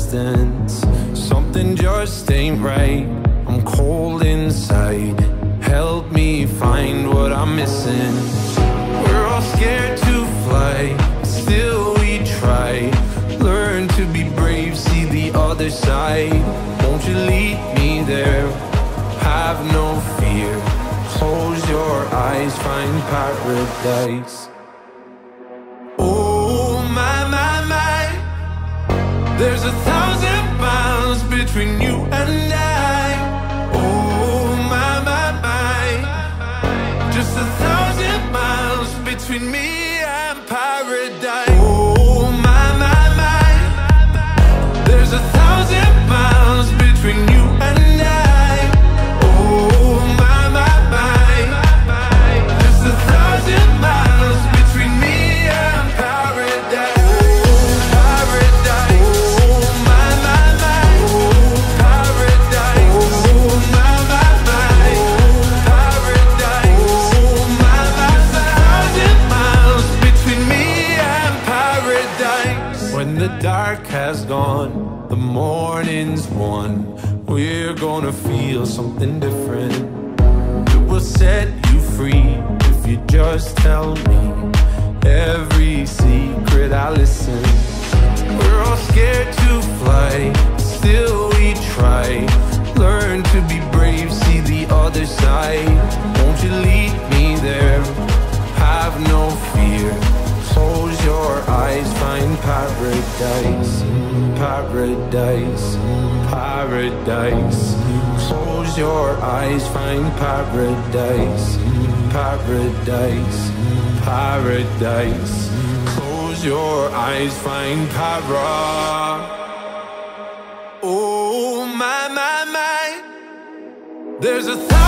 distance. Something just ain't right, I'm cold inside. Help me find what I'm missing. We're all scared to fly, still we try. Learn to be brave, see the other side. Won't you lead me there? Have no fear. Close your eyes, find paradise. Oh my, my, my. There's 1,000 miles between you and I. Oh my, my, my. Just 1,000 miles between me and paradise. Oh my, my, my. There's 1,000 miles between you and I. Oh my, my, my. Just 1,000 miles between me and paradise. When the dark has gone, the morning's won. We're gonna feel something different. It will set you free if you just tell me every secret. I listen. We're all scared to fly, still we try. Learn to be brave, see the other side. Won't you lead me there? Have no fear. Close your eyes, find paradise. Paradise, paradise. Close your eyes, find paradise. Paradise, paradise. Close your eyes, find para. Oh my, my, my. There's 1,000